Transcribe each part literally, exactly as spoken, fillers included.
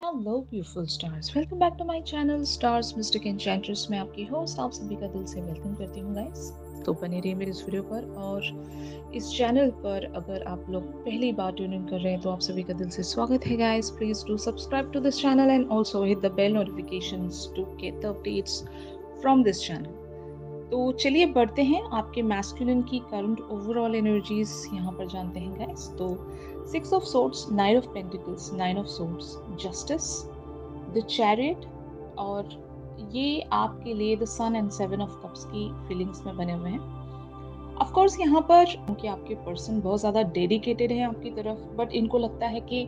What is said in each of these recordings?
Hello beautiful stars, welcome back to my channel stars mystic enchantress. मैं आपकी host आप सभी का दिल से वेलकम करती हूँ गाइस। तो बने रहिए मेरे इस वीडियो पर, और इस चैनल पर अगर आप लोग पहली बार ट्यून इन कर रहे हैं तो आप सभी का दिल से स्वागत है guys. Please do subscribe to this channel and also hit the bell notifications to get the updates from this channel. तो चलिए बढ़ते हैं, आपके मैस्कुलिन की करंट ओवरऑल एनर्जीज यहाँ पर जानते हैं गाइस। तो six of swords, nine of pentacles, nine of swords, justice, the chariot, और ये आपके लिए the sun and seven of cups की फीलिंग्स में बने हुए हैं। ऑफ कोर्स यहाँ पर क्योंकि आपके पर्सन बहुत ज़्यादा डेडिकेटेड है आपकी तरफ, बट इनको लगता है कि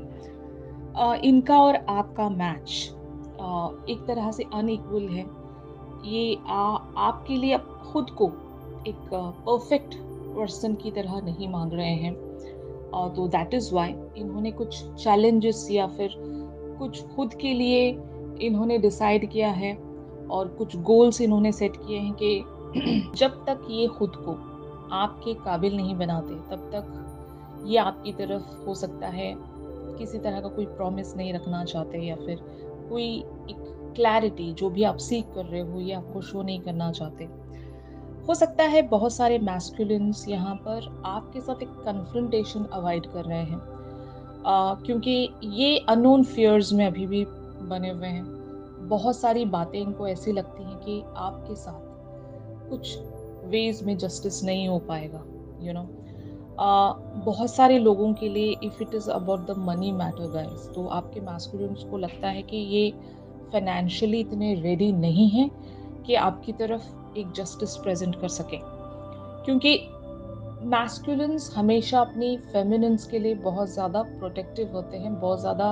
आ, इनका और आपका मैच एक तरह से अनइक्वल है। ये आ, आपके लिए आप खुद को एक परफेक्ट पर्सन की तरह नहीं मान रहे हैं, और तो दैट इज़ वाई इन्होंने कुछ चैलेंजेस या फिर कुछ खुद के लिए इन्होंने डिसाइड किया है, और कुछ गोल्स इन्होंने सेट किए हैं कि जब तक ये खुद को आपके काबिल नहीं बनाते तब तक ये आपकी तरफ हो सकता है किसी तरह का कोई प्रॉमिस नहीं रखना चाहते, या फिर कोई एक क्लैरिटी जो भी आप सीख कर रहे हो ये आपको शो नहीं करना चाहते। हो सकता है बहुत सारे मैस्कुलिन्स यहाँ पर आपके साथ एक कन्फ्रंटेशन अवॉइड कर रहे हैं, आ, क्योंकि ये अननोन फियर्स में अभी भी बने हुए हैं। बहुत सारी बातें इनको ऐसी लगती हैं कि आपके साथ कुछ वेज में जस्टिस नहीं हो पाएगा, यू नो। बहुत सारे लोगों के लिए if it is about the money matter guys, तो आपके मैस्कुलिन्स को लगता है कि ये फाइनेंशियली इतने रेडी नहीं हैं कि आपकी तरफ एक जस्टिस प्रेजेंट कर सके, क्योंकि मैस्कुलिन्स हमेशा अपनी फेमिनिन्स के लिए बहुत ज़्यादा प्रोटेक्टिव होते हैं, बहुत ज़्यादा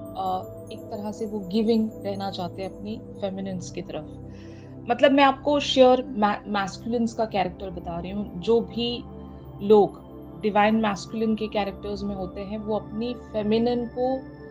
एक तरह से वो गिविंग रहना चाहते हैं अपनी फेमिनिन्स की तरफ। मतलब मैं आपको श्योर मैस्कुलिन्स का कैरेक्टर बता रही हूँ। जो भी लोग डिवाइन मैस्कुलिन के कैरेक्टर्स में होते हैं वो अपनी फेमिनिन को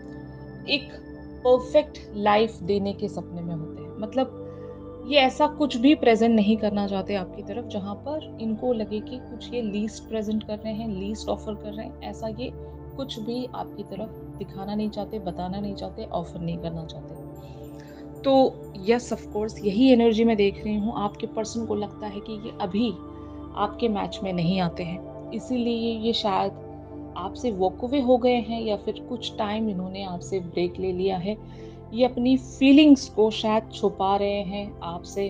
एक परफेक्ट लाइफ देने के सपने में होते हैं। मतलब ये ऐसा कुछ भी प्रेजेंट नहीं करना चाहते आपकी तरफ जहाँ पर इनको लगे कि कुछ ये लीस्ट प्रेजेंट कर रहे हैं, लीस्ट ऑफर कर रहे हैं। ऐसा ये कुछ भी आपकी तरफ दिखाना नहीं चाहते, बताना नहीं चाहते, ऑफर नहीं करना चाहते। तो यस ऑफ कोर्स यही एनर्जी मैं देख रही हूँ। आपके पर्सन को लगता है कि ये अभी आपके मैच में नहीं आते हैं, इसीलिए ये शायद आपसे वॉक अवे हो गए हैं, या फिर कुछ टाइम इन्होंने आपसे ब्रेक ले लिया है। ये अपनी फीलिंग्स को शायद छुपा रहे हैं आपसे।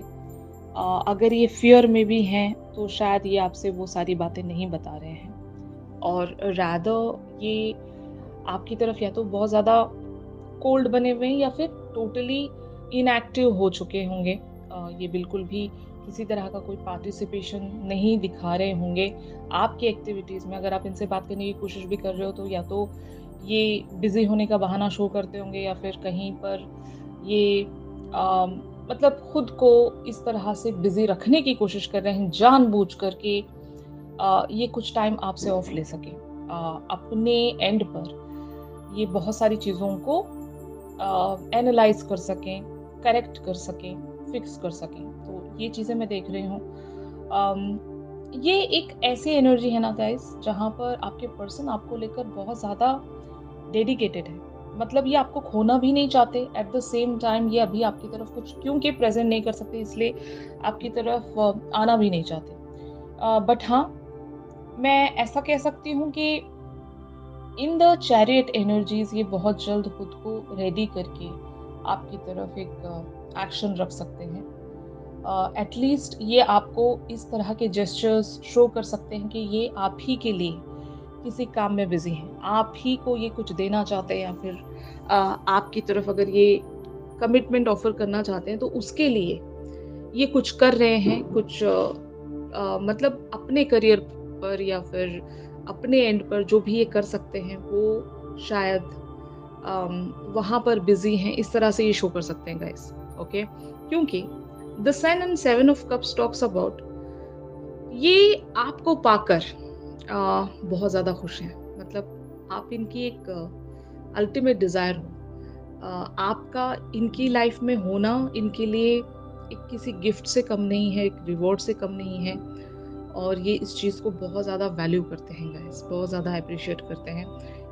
अगर ये फियर में भी हैं तो शायद ये आपसे वो सारी बातें नहीं बता रहे हैं, और रादर ये आपकी तरफ या तो बहुत ज़्यादा कोल्ड बने हुए हैं या फिर टोटली इनएक्टिव हो चुके होंगे। ये बिल्कुल भी किसी तरह का कोई पार्टिसिपेशन नहीं दिखा रहे होंगे आपकी एक्टिविटीज़ में। अगर आप इनसे बात करने की कोशिश भी कर रहे हो तो या तो ये बिज़ी होने का बहाना शो करते होंगे, या फिर कहीं पर ये आ, मतलब खुद को इस तरह से बिज़ी रखने की कोशिश कर रहे हैं जानबूझ कर के आ, ये कुछ टाइम आपसे ऑफ ले सके, आ, अपने एंड पर ये बहुत सारी चीज़ों को एनालाइज कर सकें, करेक्ट कर सकें, फिक्स कर सकें। तो ये चीज़ें मैं देख रही हूँ। ये एक ऐसी एनर्जी है ना गाइस जहाँ पर आपके पर्सन आपको लेकर बहुत ज़्यादा डेडिकेटेड है। मतलब ये आपको खोना भी नहीं चाहते, एट द सेम टाइम ये अभी आपकी तरफ कुछ क्योंकि प्रेजेंट नहीं कर सकते इसलिए आपकी तरफ आना भी नहीं चाहते। बट हाँ, मैं ऐसा कह सकती हूँ कि इन द चैरियट एनर्जीज ये बहुत जल्द खुद को रेडी करके आपकी तरफ एक एक्शन रख सकते हैं। एटलीस्ट uh, ये आपको इस तरह के जेस्चर्स शो कर सकते हैं कि ये आप ही के लिए किसी काम में बिजी हैं, आप ही को ये कुछ देना चाहते हैं, या फिर uh, आपकी तरफ अगर ये कमिटमेंट ऑफर करना चाहते हैं तो उसके लिए ये कुछ कर रहे हैं। कुछ uh, uh, मतलब अपने करियर पर या फिर अपने एंड पर जो भी ये कर सकते हैं वो शायद um, वहाँ पर बिजी हैं, इस तरह से ये शो कर सकते हैं गाइस। ओके, क्योंकि the sun and seven of cups talks about ये आपको पाकर आ, बहुत ज़्यादा खुश हैं। मतलब आप इनकी एक अल्टीमेट डिज़ायर हो। आ, आपका इनकी लाइफ में होना इनके लिए एक किसी गिफ्ट से कम नहीं है, एक रिवॉर्ड से कम नहीं है, और ये इस चीज़ को बहुत ज़्यादा वैल्यू करते हैं गाइस, बहुत ज़्यादा अप्रिशिएट करते हैं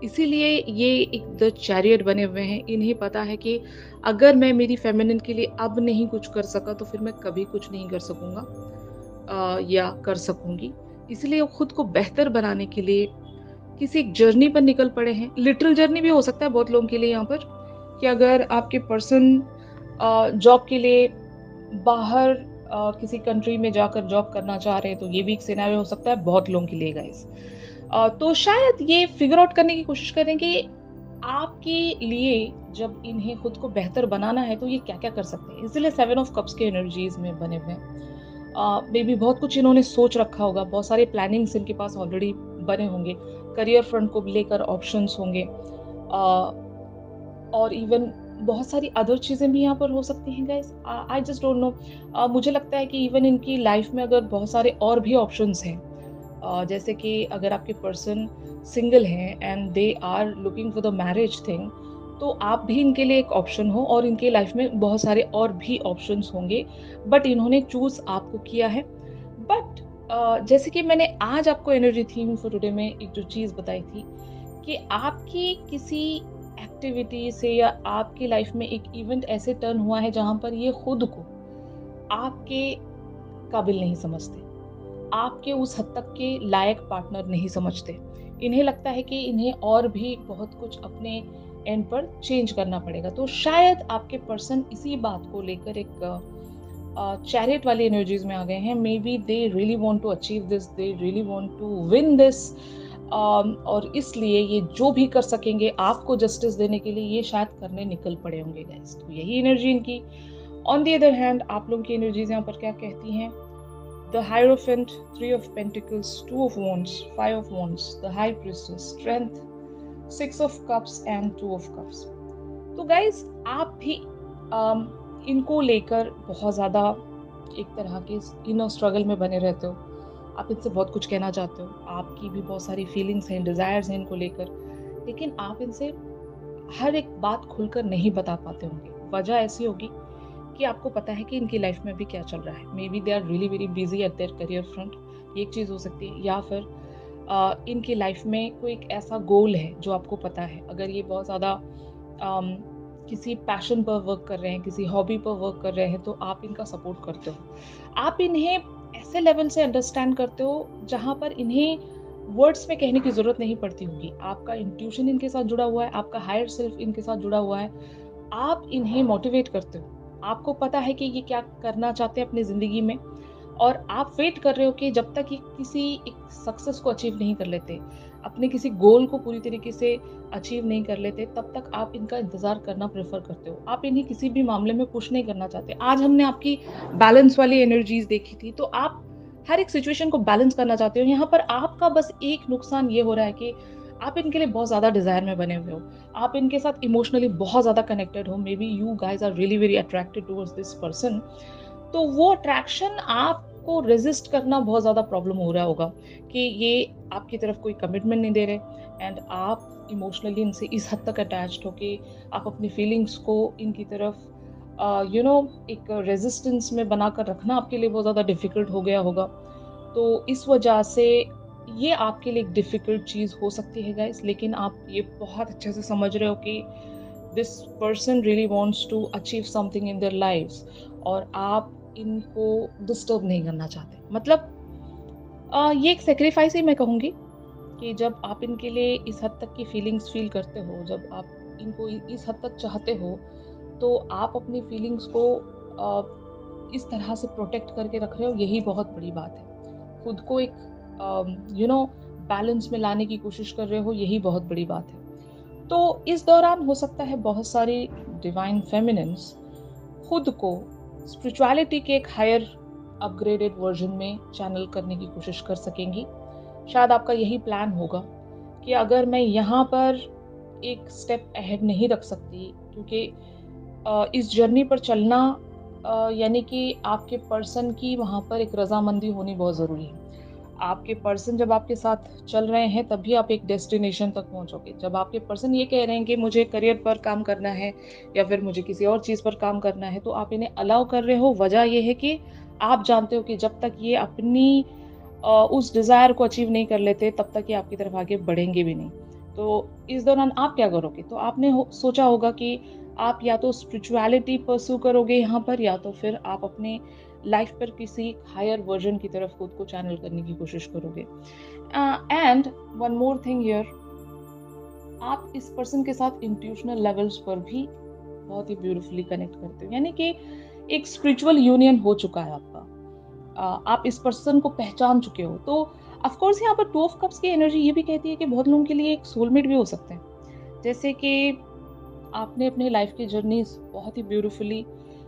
इसीलिए ये एक द चैरियट बने हुए हैं। इन्हें पता है कि अगर मैं मेरी फेमिनिन के लिए अब नहीं कुछ कर सका तो फिर मैं कभी कुछ नहीं कर सकूँगा अ, या कर सकूँगी। इसलिए वो खुद को बेहतर बनाने के लिए किसी एक जर्नी पर निकल पड़े हैं। लिटरल जर्नी भी हो सकता है बहुत लोगों के लिए यहाँ पर, कि अगर आपके पर्सन अ, जॉब के लिए बाहर अ, किसी कंट्री में जाकर जॉब करना चाह रहे हैं, तो ये भी एक सिनेरियो हो सकता है बहुत लोगों के लिए गाइस। अ, तो शायद ये फिगर आउट करने की कोशिश करें कि आपके लिए जब इन्हें खुद को बेहतर बनाना है तो ये क्या-क्या कर सकते हैं। इसलिए सेवन ऑफ कप्स के एनर्जीज में बने हुए हैं। अ, मे बी बहुत कुछ इन्होंने सोच रखा होगा, बहुत सारे प्लानिंग्स इनके पास ऑलरेडी बने होंगे, करियर फ्रंट को लेकर ऑप्शंस होंगे, अ, और इवन बहुत सारी अदर चीज़ें भी यहाँ पर हो सकती हैं guys. I just don't know. मुझे लगता है कि इवन इनकी लाइफ में अगर बहुत सारे और भी ऑप्शंस हैं, अ, जैसे कि अगर आपके पर्सन सिंगल हैं and they are looking for the marriage thing, तो आप भी इनके लिए एक ऑप्शन हो और इनके लाइफ में बहुत सारे और भी ऑप्शंस होंगे, बट इन्होंने चूज आपको किया है। बट जैसे कि मैंने आज आपको एनर्जी थीम फॉर टुडे में एक जो चीज़ बताई थी कि आपकी किसी एक्टिविटी से या आपकी लाइफ में एक इवेंट ऐसे टर्न हुआ है जहां पर ये खुद को आपके काबिल नहीं समझते, आपके उस हद तक के लायक पार्टनर नहीं समझते। इन्हें लगता है कि इन्हें और भी बहुत कुछ अपने एंड पर चेंज करना पड़ेगा। तो शायद आपके पर्सन इसी बात को लेकर एक चैरियट वाली एनर्जीज में आ गए हैं। Maybe they really want to achieve this, they really want to win this, और इसलिए ये जो भी कर सकेंगे आपको जस्टिस देने के लिए ये शायद करने निकल पड़े होंगे गाइस। तो यही एनर्जी इनकी। ऑन द अदर हैंड आप लोगों की एनर्जीज यहाँ पर क्या कहती हैं? The Hierophant, Three of Pentacles, Two of Wands, Five of Wands, the High Priestess, Strength, Six of Cups and Two of Cups. तो गाइज आप भी um, इनको लेकर बहुत ज़्यादा एक तरह के इनर स्ट्रगल में बने रहते हो। आप इनसे बहुत कुछ कहना चाहते हो, आपकी भी बहुत सारी फीलिंग्स हैं, डिज़ायर्स हैं इनको लेकर, लेकिन आप इनसे हर एक बात खुलकर नहीं बता पाते होंगे। वजह ऐसी होगी कि आपको पता है कि इनकी लाइफ में भी क्या चल रहा है। Maybe they are really very busy at their career front, ये एक चीज़ हो सकती है, या फिर आ, इनकी लाइफ में कोई एक ऐसा गोल है जो आपको पता है। अगर ये बहुत ज़्यादा किसी पैशन पर वर्क कर रहे हैं, किसी हॉबी पर वर्क कर रहे हैं, तो आप इनका सपोर्ट करते हो। आप इन्हें ऐसे लेवल से अंडरस्टैंड करते हो जहाँ पर इन्हें वर्ड्स में कहने की ज़रूरत नहीं पड़ती होगी। आपका इंट्यूशन इनके साथ जुड़ा हुआ है, आपका हायर सेल्फ इनके साथ जुड़ा हुआ है। आप इन्हें मोटिवेट करते हो, आपको पता है कि ये क्या करना चाहते हैं अपनी ज़िंदगी में, और आप वेट कर रहे हो कि जब तक ये किसी एक सक्सेस को अचीव नहीं कर लेते, अपने किसी गोल को पूरी तरीके से अचीव नहीं कर लेते, तब तक आप इनका इंतज़ार करना प्रेफर करते हो। आप इन्हें किसी भी मामले में पुश नहीं करना चाहते। आज हमने आपकी बैलेंस वाली एनर्जीज देखी थी, तो आप हर एक सिचुएशन को बैलेंस करना चाहते हो। यहाँ पर आपका बस एक नुकसान ये हो रहा है कि आप इनके लिए बहुत ज़्यादा डिज़ायर में बने हुए हो, आप इनके साथ इमोशनली बहुत ज़्यादा कनेक्टेड हो। Maybe you guys are really very attracted towards this person. तो वो अट्रैक्शन आपको रेजिस्ट करना बहुत ज़्यादा प्रॉब्लम हो रहा होगा कि ये आपकी तरफ कोई कमिटमेंट नहीं दे रहे, एंड आप इमोशनली इनसे इस हद तक अटैच्ड हो कि आप अपनी फीलिंग्स को इनकी तरफ यू नो एक रेजिस्टेंस में बनाकर रखना आपके लिए बहुत ज़्यादा डिफ़िकल्ट हो गया होगा। तो इस वजह से ये आपके लिए एक डिफ़िकल्ट चीज़ हो सकती है गाइस, लेकिन आप ये बहुत अच्छे से समझ रहे हो कि this person really wants to achieve something in their lives, और आप इनको डिस्टर्ब नहीं करना चाहते। मतलब आ, ये एक सेक्रीफाइस ही मैं कहूँगी कि जब आप इनके लिए इस हद तक की फीलिंग्स फील करते हो, जब आप इनको इस हद तक चाहते हो, तो आप अपनी फीलिंग्स को आ, इस तरह से प्रोटेक्ट करके रख रहे हो, यही बहुत बड़ी बात है। खुद को एक यू नो बैलेंस में लाने की कोशिश कर रहे हो, यही बहुत बड़ी बात है। तो इस दौरान हो सकता है बहुत सारी डिवाइन फेमिनिन्स खुद को स्पिरिचुअलिटी के एक हायर अपग्रेडेड वर्जन में चैनल करने की कोशिश कर सकेंगी। शायद आपका यही प्लान होगा कि अगर मैं यहाँ पर एक स्टेप अहेड नहीं रख सकती, क्योंकि इस जर्नी पर चलना यानी कि आपके पर्सन की वहाँ पर एक रजामंदी होनी बहुत ज़रूरी है। आपके पर्सन जब आपके साथ चल रहे हैं तभी आप एक डेस्टिनेशन तक पहुंचोगे। जब आपके पर्सन ये कह रहे हैं कि मुझे करियर पर काम करना है या फिर मुझे किसी और चीज़ पर काम करना है, तो आप इन्हें अलाउ कर रहे हो। वजह यह है कि आप जानते हो कि जब तक ये अपनी उस डिज़ायर को अचीव नहीं कर लेते, तब तक ये आपकी तरफ आगे बढ़ेंगे भी नहीं। तो इस दौरान आप क्या करोगे? तो आपने हो सोचा होगा कि आप या तो स्पिरिचुअलिटी परस्यू करोगे यहाँ पर, या तो फिर आप अपने लाइफ पर किसी हायर वर्जन की तरफ खुद को चैनल करने की कोशिश करोगे। And one more thing here, आप इस पर्सन के साथ इंट्यूशनल लेवल्स पर भी बहुत ही ब्यूटीफुली कनेक्ट करते हो, यानी कि एक स्पिरिचुअल यूनियन हो चुका है आपका। अ, आप इस पर्सन को पहचान चुके हो। तो ऑफ कोर्स यहाँ पर टू ऑफ कप्स की एनर्जी ये भी कहती है कि बहुत लोगों के लिए एक सोलमेट भी हो सकते हैं। जैसे कि आपने अपने लाइफ की जर्नीज बहुत ही ब्यूटीफुली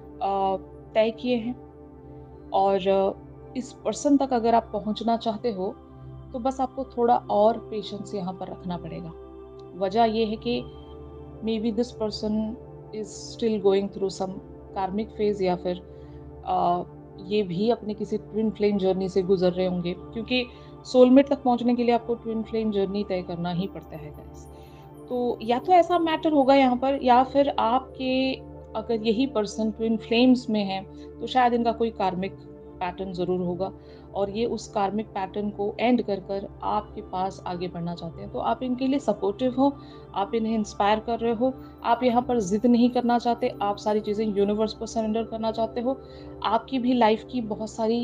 तय किए हैं, और अ, इस पर्सन तक अगर आप पहुंचना चाहते हो तो बस आपको थोड़ा और पेशेंस यहाँ पर रखना पड़ेगा। वजह ये है कि maybe this person is still going through some karmic phase, या फिर अ, ये भी अपने किसी ट्विन फ्लेम जर्नी से गुजर रहे होंगे, क्योंकि सोलमेट तक पहुंचने के लिए आपको ट्विन फ्लेम जर्नी तय करना ही पड़ता है गाइस। तो या तो ऐसा मैटर होगा यहाँ पर, या फिर आपके अगर यही पर्सन ट्विन फ्लेम्स में है तो शायद इनका कोई कार्मिक पैटर्न ज़रूर होगा, और ये उस कार्मिक पैटर्न को एंड कर कर आपके पास आगे बढ़ना चाहते हैं। तो आप इनके लिए सपोर्टिव हो, आप इन्हें इंस्पायर कर रहे हो, आप यहाँ पर जिद नहीं करना चाहते, आप सारी चीज़ें यूनिवर्स पर सरेंडर करना चाहते हो। आपकी भी लाइफ की बहुत सारी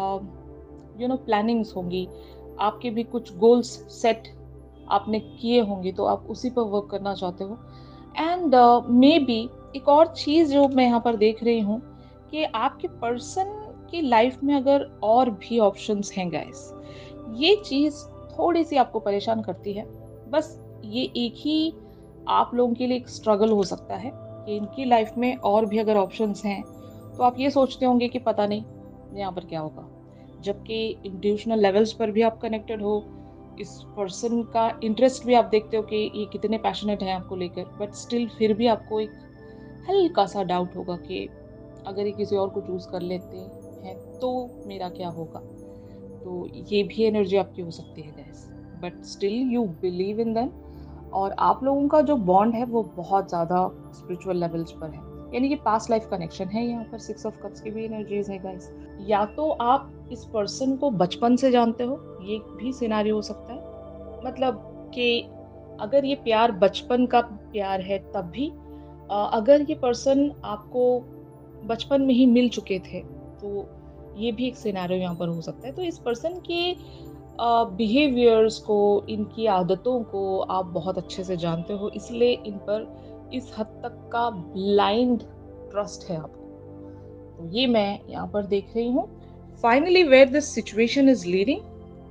यू नो प्लानिंग्स होंगी, आपके भी कुछ गोल्स सेट आपने किए होंगे, तो आप उसी पर वर्क करना चाहते हो। एंड मे बी एक और चीज़ जो मैं यहाँ पर देख रही हूँ कि आपके पर्सन की लाइफ में अगर और भी ऑप्शंस हैं गाइस, ये चीज़ थोड़ी सी आपको परेशान करती है। बस ये एक ही आप लोगों के लिए एक स्ट्रगल हो सकता है कि इनकी लाइफ में और भी अगर ऑप्शंस हैं तो आप ये सोचते होंगे कि पता नहीं यहाँ पर क्या होगा, जबकि इंट्यूशनल लेवल्स पर भी आप कनेक्टेड हो, इस पर्सन का इंटरेस्ट भी आप देखते हो कि ये कितने पैशनेट हैं आपको लेकर, बट स्टिल फिर भी आपको एक हल्का सा डाउट होगा कि अगर ये किसी और को चूज कर लेते हैं तो मेरा क्या होगा। तो ये भी एनर्जी आपकी हो सकती है guys, but still you believe in them, और आप लोगों का जो बॉन्ड है वो बहुत ज़्यादा स्पिरिचुअल लेवल्स पर है, यानी कि पास्ट लाइफ कनेक्शन है। यहाँ पर सिक्स ऑफ कप्स की भी एनर्जीज है गाइस। या तो आप इस पर्सन को बचपन से जानते हो, ये भी सिनारियो हो सकता है, मतलब कि अगर ये प्यार बचपन का प्यार है तब भी, अ, अगर ये पर्सन आपको बचपन में ही मिल चुके थे तो ये भी एक सिनेरियो यहाँ पर हो सकता है। तो इस पर्सन के बिहेवियर्स को, इनकी आदतों को आप बहुत अच्छे से जानते हो, इसलिए इन पर इस हद तक का ब्लाइंड ट्रस्ट है आपको। तो ये मैं यहाँ पर देख रही हूँ। Finally where this situation is leading,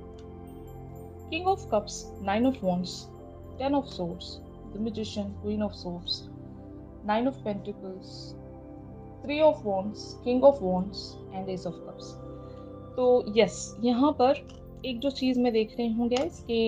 king of cups, nine of wands, ten of swords, the magician, queen of swords, nine of pentacles, three of wands, king of wands and ace of cups. तो yes, यहाँ पर एक जो चीज मैं देख रही हूँ गाइस कि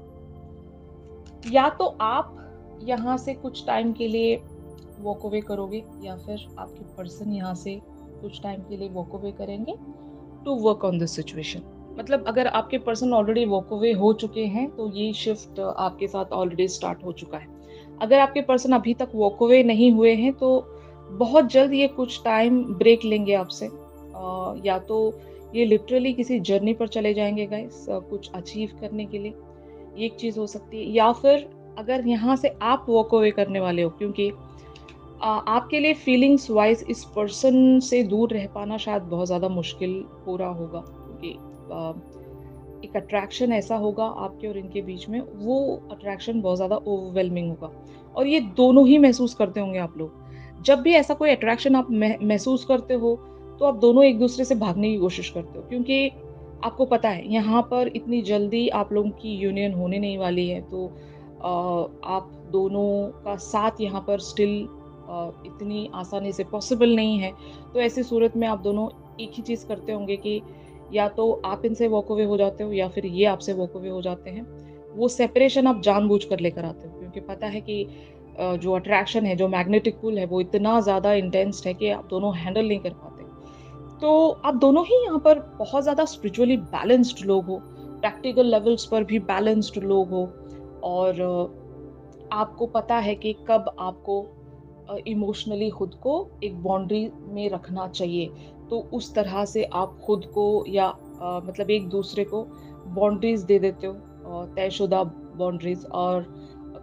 या तो आप यहाँ से कुछ टाइम के लिए वॉक अवे करोगे, या फिर आपके पर्सन यहाँ से कुछ टाइम के लिए वॉक अवे करेंगे to work on this situation. मतलब अगर आपके पर्सन ऑलरेडी वॉक अवे हो चुके हैं तो ये शिफ्ट आपके साथ ऑलरेडी स्टार्ट हो चुका है। अगर आपके पर्सन अभी तक वॉक अवे नहीं हुए हैं तो बहुत जल्द ये कुछ टाइम ब्रेक लेंगे आपसे, अ, या तो ये लिटरली किसी जर्नी पर चले जाएंगे गाइस कुछ अचीव करने के लिए, ये एक चीज़ हो सकती है। या फिर अगर यहाँ से आप वॉक अवे करने वाले हो, क्योंकि आ, आपके लिए फीलिंग्स वाइज इस पर्सन से दूर रह पाना शायद बहुत ज़्यादा मुश्किल हो रहा होगा, क्योंकि आ, एक अट्रैक्शन ऐसा होगा आपके और इनके बीच में, वो अट्रैक्शन बहुत ज़्यादा ओवरवेलमिंग होगा, और ये दोनों ही महसूस करते होंगे आप लोग। जब भी ऐसा कोई अट्रैक्शन आप महसूस करते हो तो आप दोनों एक दूसरे से भागने की कोशिश करते हो, क्योंकि आपको पता है यहाँ पर इतनी जल्दी आप लोगों की यूनियन होने नहीं वाली है। तो आ, आप दोनों का साथ यहाँ पर स्टिल इतनी आसानी से पॉसिबल नहीं है। तो ऐसी सूरत में आप दोनों एक ही चीज़ करते होंगे कि या तो आप इनसे वॉक अवे हो जाते हो, या फिर ये आपसे वॉक अवे हो जाते हैं। वो सेपरेशन आप जानबूझ कर लेकर आते हो, क्योंकि पता है कि जो अट्रैक्शन है, जो मैग्नेटिक पुल है, वो इतना ज़्यादा इंटेंस है कि आप दोनों हैंडल नहीं कर पाते। तो आप दोनों ही यहाँ पर बहुत ज़्यादा स्पिरिचुअली बैलेंस्ड लोग हो, प्रैक्टिकल लेवल्स पर भी बैलेंस्ड लोग हो, और आपको पता है कि कब आपको इमोशनली खुद को एक बाउंड्री में रखना चाहिए। तो उस तरह से आप खुद को या मतलब एक दूसरे को बाउंड्रीज दे देते हो, तयशुदा बाउंड्रीज, और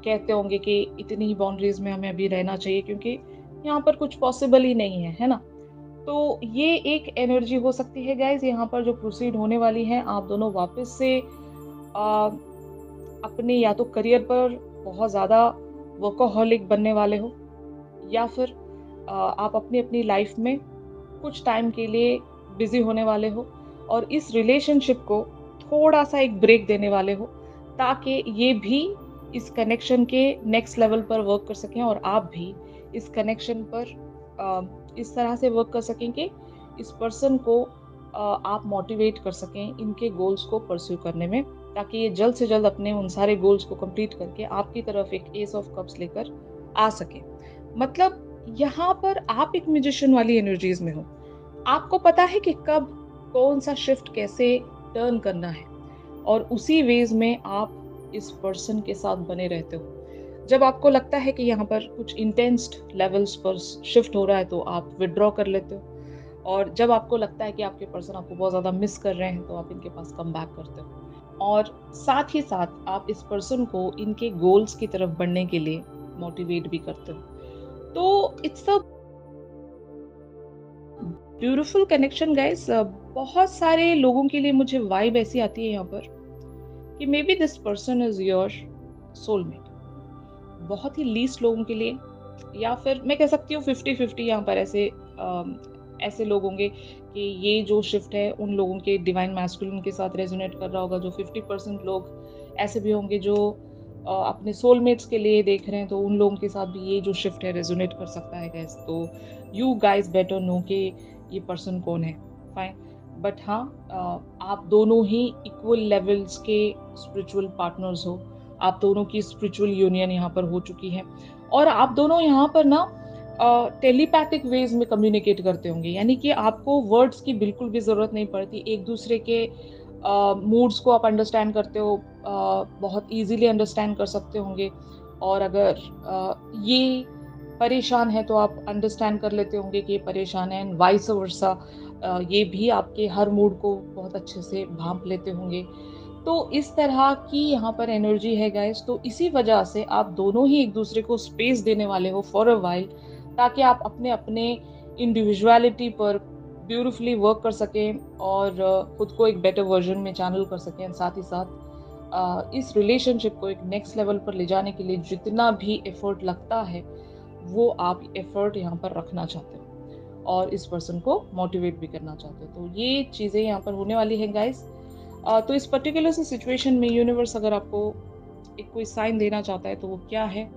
कहते होंगे कि इतनी ही बाउंड्रीज में हमें अभी रहना चाहिए क्योंकि यहाँ पर कुछ पॉसिबल ही नहीं है, है ना? तो ये एक एनर्जी हो सकती है गाइस यहाँ पर जो प्रोसीड होने वाली है। आप दोनों वापस से आ, अपने या तो करियर पर बहुत ज़्यादा वर्कोहॉलिक बनने वाले हो, या फिर आ, आप अपनी अपनी लाइफ में कुछ टाइम के लिए बिजी होने वाले हो और इस रिलेशनशिप को थोड़ा सा एक ब्रेक देने वाले हो, ताकि ये भी इस कनेक्शन के नेक्स्ट लेवल पर वर्क कर सकें और आप भी इस कनेक्शन पर आ, इस तरह से वर्क कर सकें कि इस पर्सन को आ, आप मोटिवेट कर सकें इनके गोल्स को परस्यू करने में, ताकि ये जल्द से जल्द अपने उन सारे गोल्स को कंप्लीट करके आपकी तरफ एक एस ऑफ कप्स लेकर आ सके। मतलब यहाँ पर आप एक म्यूजिशियन वाली एनर्जीज में हो। आपको पता है कि कब कौन सा शिफ्ट कैसे टर्न करना है और उसी वेज में आप इस पर्सन के साथ बने रहते हो। जब आपको लगता है कि यहाँ पर कुछ इंटेंस लेवल्स पर शिफ्ट हो रहा है तो आप विड्रॉ कर लेते हो, और जब आपको लगता है कि आपके पर्सन आपको बहुत ज़्यादा मिस कर रहे हैं तो आप इनके पास कम बैक करते हो, और साथ ही साथ आप इस पर्सन को इनके गोल्स की तरफ बढ़ने के लिए मोटिवेट भी करते हो। तो it's a beautiful connection guys. बहुत सारे लोगों के लिए मुझे वाइब ऐसी आती है यहाँ पर कि maybe this person is your soulmate. बहुत ही लीस्ट लोगों के लिए, या फिर मैं कह सकती हूँ फिफ्टी फिफ्टी यहाँ पर ऐसे आ, ऐसे लोग होंगे कि ये जो शिफ्ट है उन लोगों के डिवाइन मैस्कुलिन के साथ रेजोनेट कर रहा होगा। जो फिफ्टी परसेंट लोग ऐसे भी होंगे जो आ, अपने सोलमेट्स के लिए देख रहे हैं, तो उन लोगों के साथ भी ये जो शिफ्ट है रेजोनेट कर सकता है गाइस। तो यू गाइस बेटर नो कि ये पर्सन कौन है, फाइन। बट हाँ, आप दोनों ही इक्वल लेवल्स के स्पिरिचुअल पार्टनर्स हो। आप दोनों की स्पिरिचुअल यूनियन यहाँ पर हो चुकी है और आप दोनों यहाँ पर ना टेलीपैथिक uh, वेज में कम्युनिकेट करते होंगे, यानी कि आपको वर्ड्स की बिल्कुल भी ज़रूरत नहीं पड़ती। एक दूसरे के मूड्स uh, को आप अंडरस्टैंड करते हो, uh, बहुत इजीली अंडरस्टैंड कर सकते होंगे। और अगर uh, ये परेशान है तो आप अंडरस्टैंड कर लेते होंगे कि ये परेशान है, एंड वाइस वर्सा ये भी आपके हर मूड को बहुत अच्छे से भांप लेते होंगे। तो इस तरह की यहाँ पर एनर्जी है गाइस। तो इसी वजह से आप दोनों ही एक दूसरे को स्पेस देने वाले हो फॉर अ वाइल, ताकि आप अपने अपने इंडिविजुअलिटी पर ब्यूटीफुली वर्क कर सकें और खुद को एक बेटर वर्जन में चैनल कर सकें। साथ ही साथ इस रिलेशनशिप को एक नेक्स्ट लेवल पर ले जाने के लिए जितना भी एफर्ट लगता है वो आप एफर्ट यहाँ पर रखना चाहते हो और इस पर्सन को मोटिवेट भी करना चाहते हो। तो ये चीज़ें यहाँ पर होने वाली हैं गाइस। तो इस पर्टिकुलर से सिचुएशन में यूनिवर्स अगर आपको एक कोई साइन देना चाहता है तो वो क्या है,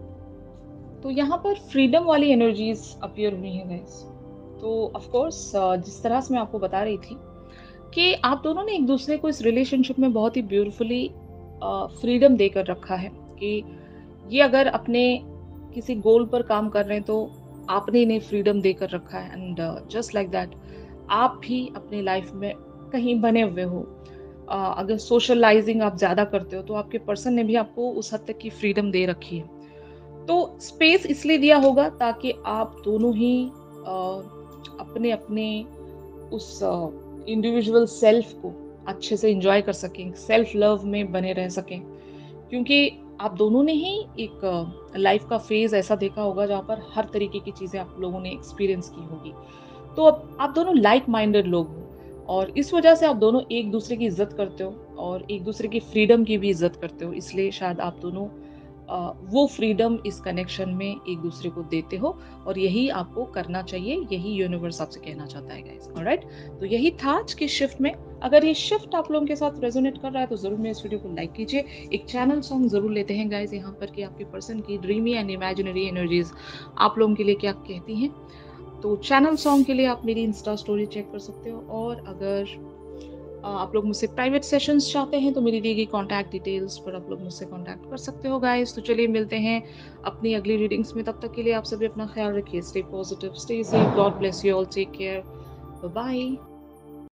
तो यहाँ पर फ्रीडम वाली एनर्जीज अपीयर हुई हैं गाइस। तो ऑफ कोर्स जिस तरह से मैं आपको बता रही थी कि आप दोनों ने एक दूसरे को इस रिलेशनशिप में बहुत ही ब्यूटीफुली फ्रीडम देकर रखा है कि ये अगर अपने किसी गोल पर काम कर रहे हैं तो आपने इन्हें फ्रीडम देकर रखा है, एंड जस्ट लाइक दैट आप भी अपनी लाइफ में कहीं बने हुए हो। uh, अगर सोशलाइजिंग आप ज़्यादा करते हो तो आपके पर्सन ने भी आपको उस हद तक की फ्रीडम दे रखी है। तो स्पेस इसलिए दिया होगा ताकि आप दोनों ही uh, अपने अपने उस इंडिविजुअल uh, सेल्फ को अच्छे से एंजॉय कर सकें, सेल्फ लव में बने रह सकें, क्योंकि आप दोनों ने ही एक लाइफ का फेज ऐसा देखा होगा जहाँ पर हर तरीके की चीज़ें आप लोगों ने एक्सपीरियंस की होगी। तो अब आप दोनों लाइक माइंडेड लोग हो और इस वजह से आप दोनों एक दूसरे की इज्जत करते हो और एक दूसरे की फ्रीडम की भी इज्जत करते हो। इसलिए शायद आप दोनों वो फ्रीडम इस कनेक्शन में एक दूसरे को देते हो और यही आपको करना चाहिए, यही यूनिवर्स आपसे कहना चाहता है गाइस। ऑलराइट, तो यही था आज की शिफ्ट में। अगर ये शिफ्ट आप लोगों के साथ रेजोनेट कर रहा है तो जरूर मेरे इस वीडियो को लाइक कीजिए। एक चैनल सॉन्ग जरूर लेते हैं गाइस यहाँ पर कि आपके पर्सन की ड्रीमी एंड इमेजिनरी एनर्जीज आप लोगों के लिए क्या कहती हैं। तो चैनल सॉन्ग के लिए आप मेरी इंस्टा स्टोरी चेक कर सकते हो, और अगर आप लोग मुझसे प्राइवेट सेशंस चाहते हैं तो मेरी दी गई कॉन्टैक्ट डिटेल्स पर आप लोग मुझसे कॉन्टैक्ट कर सकते हो गाइस। तो चलिए मिलते हैं अपनी अगली रीडिंग्स में। तब तक के लिए आप सभी अपना ख्याल रखिए। Stay positive, stay safe, God bless you all, take care, bye bye.